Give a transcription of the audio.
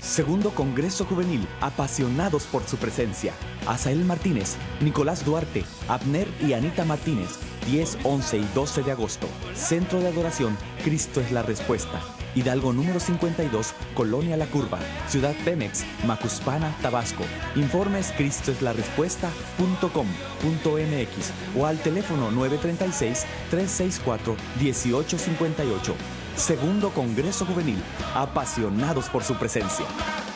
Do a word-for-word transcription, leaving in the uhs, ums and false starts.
Segundo Congreso Juvenil, apasionados por su presencia. Asael Martínez, Nicolás Duarte, Abner y Anita Martínez, diez, once y doce de agosto. Centro de Adoración, Cristo es la Respuesta. Hidalgo número cincuenta y dos, Colonia La Curva, Ciudad Pemex, Macuspana, Tabasco. Informes cristoeslarespuesta punto com punto mx o al teléfono nueve tres seis, tres seis cuatro, uno ocho cinco ocho. Segundo Congreso Juvenil, apasionados por su presencia.